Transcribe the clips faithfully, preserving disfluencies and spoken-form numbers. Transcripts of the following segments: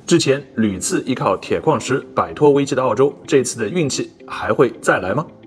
之前屡次依靠铁矿石摆脱危机的澳洲，这次的运气还会再来吗？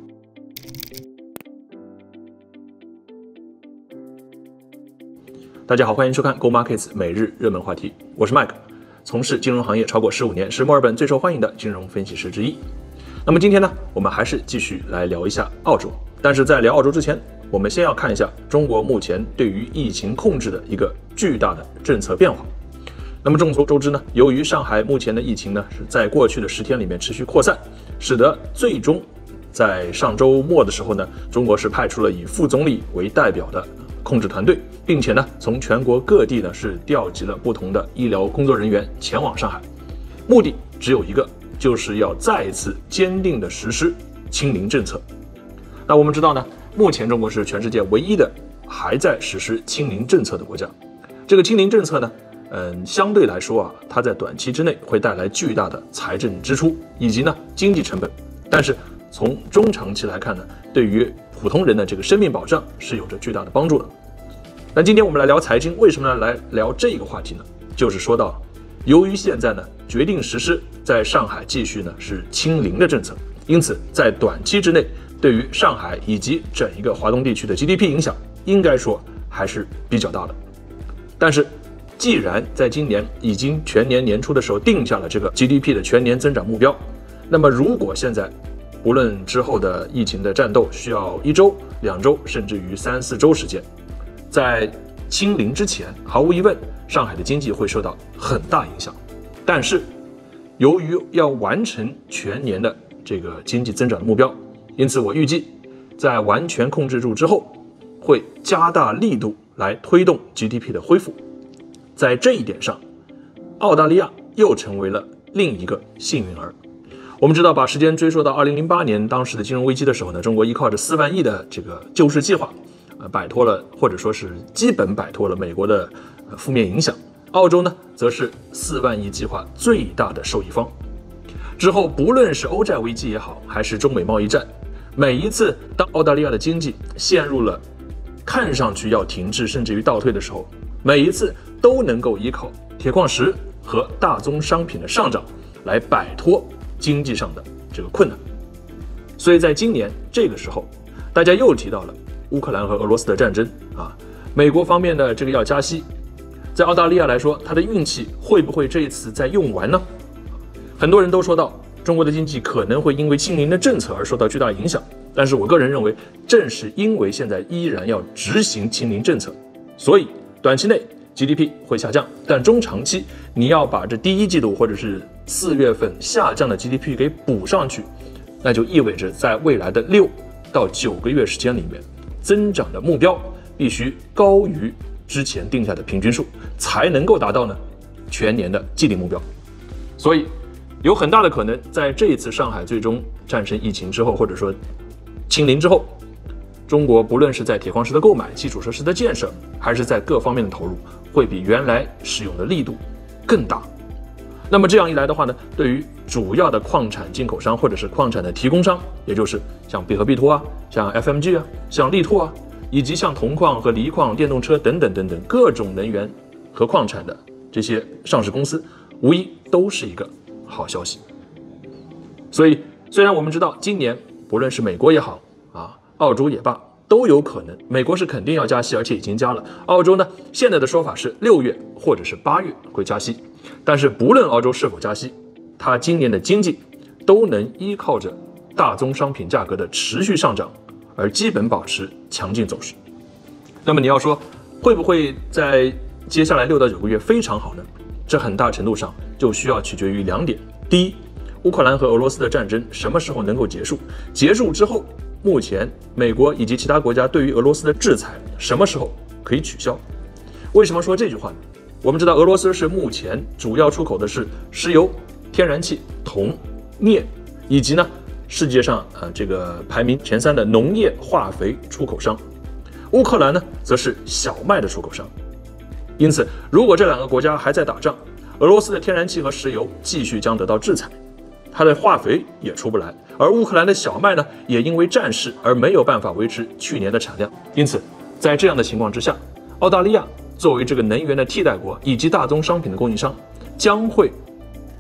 大家好，欢迎收看 Go Markets 每日热门话题，我是 Mike， 从事金融行业超过十五年，是墨尔本最受欢迎的金融分析师之一。那么今天呢，我们还是继续来聊一下澳洲。但是在聊澳洲之前，我们先要看一下中国目前对于疫情控制的一个巨大的政策变化。那么众所周知呢，由于上海目前的疫情呢是在过去的十天里面持续扩散，使得最终在上周末的时候呢，中国是派出了以副总理为代表的控制团队，并且呢从全国各地呢是调集了不同的医疗工作人员前往上海，目的只有一个，就是要再一次坚定的实施清零政策。那我们知道呢，目前中国是全世界唯一的还在实施清零政策的国家。这个清零政策呢嗯，相对来说啊，它在短期之内会带来巨大的财政支出以及呢经济成本，但是从中长期来看呢，对于普通人的这个生命保障是有着巨大的帮助的。那今天我们来聊财经，为什么来聊这个话题呢？就是说到，由于现在呢决定实施在上海继续呢是清零的政策，因此在短期之内，对于上海以及整一个华东地区的 G D P 影响，应该说还是比较大的。但是既然在今年已经全年年初的时候定下了这个 G D P 的全年增长目标，那么如果现在不论之后的疫情的战斗需要一周、两周，甚至于三四周时间，在清零之前，毫无疑问，上海的经济会受到很大影响。但是，由于要完成全年的这个经济增长的目标，因此我预计在完全控制住之后，会加大力度来推动 G D P 的恢复。在这一点上，澳大利亚又成为了另一个幸运儿。我们知道，把时间追溯到二零零八年当时的金融危机的时候呢，中国依靠着四万亿的这个救市计划，呃，摆脱了或者说是基本摆脱了美国的、呃、负面影响。澳洲呢，则是四万亿计划最大的受益方。之后，不论是欧债危机也好，还是中美贸易战，每一次当澳大利亚的经济陷入了看上去要停滞甚至于倒退的时候，每一次都能够依靠铁矿石和大宗商品的上涨来摆脱经济上的这个困难。所以在今年这个时候，大家又提到了乌克兰和俄罗斯的战争啊，美国方面的这个要加息，在澳大利亚来说，它的运气会不会这一次再用完呢？很多人都说到中国的经济可能会因为清零的政策而受到巨大影响，但是我个人认为，正是因为现在依然要执行清零政策，所以短期内 G D P 会下降，但中长期你要把这第一季度或者是四月份下降的 G D P 给补上去，那就意味着在未来的六到九个月时间里面，增长的目标必须高于之前定下的平均数，才能够达到呢全年的既定目标。所以有很大的可能，在这一次上海最终战胜疫情之后，或者说清零之后，中国不论是在铁矿石的购买、基础设施的建设，还是在各方面的投入，会比原来使用的力度更大。那么这样一来的话呢，对于主要的矿产进口商或者是矿产的提供商，也就是像必和必拓啊、像 F M G 啊、像力拓啊，以及像铜矿和锂矿、电动车等等等等各种能源和矿产的这些上市公司，无疑都是一个好消息。所以虽然我们知道今年不论是美国也好啊，澳洲也罢，都有可能，美国是肯定要加息，而且已经加了。澳洲呢，现在的说法是六月或者是八月会加息。但是不论澳洲是否加息，它今年的经济都能依靠着大宗商品价格的持续上涨而基本保持强劲走势。那么你要说会不会在接下来六到九个月非常好呢？这很大程度上就需要取决于两点。第一，乌克兰和俄罗斯的战争什么时候能够结束？结束之后，目前美国以及其他国家对于俄罗斯的制裁什么时候可以取消？为什么说这句话呢？我们知道俄罗斯是目前主要出口的是石油、天然气、铜、镍，以及呢世界上呃这个排名前三的农业化肥出口商。乌克兰呢则是小麦的出口商。因此，如果这两个国家还在打仗，俄罗斯的天然气和石油继续将得到制裁，它的化肥也出不来，而乌克兰的小麦呢，也因为战事而没有办法维持去年的产量。因此，在这样的情况之下，澳大利亚作为这个能源的替代国以及大宗商品的供应商，将会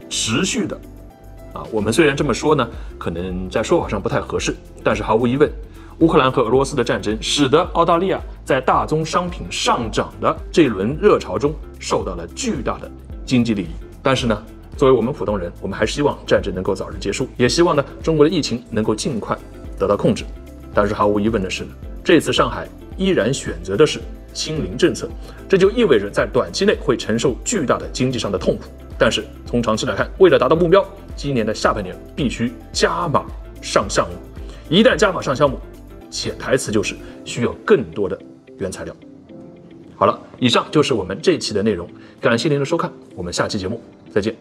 持续的。啊，我们虽然这么说呢，可能在说法上不太合适，但是毫无疑问，乌克兰和俄罗斯的战争使得澳大利亚在大宗商品上涨的这一轮热潮中受到了巨大的经济利益。但是呢，作为我们普通人，我们还是希望战争能够早日结束，也希望呢中国的疫情能够尽快得到控制。但是毫无疑问的是，这次上海依然选择的是清零政策，这就意味着在短期内会承受巨大的经济上的痛苦。但是从长期来看，为了达到目标，今年的下半年必须加码上项目。一旦加码上项目，潜台词就是需要更多的原材料。好了，以上就是我们这期的内容，感谢您的收看，我们下期节目再见。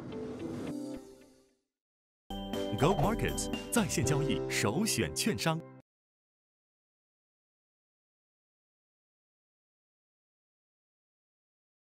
Go Markets 在线交易首选券商。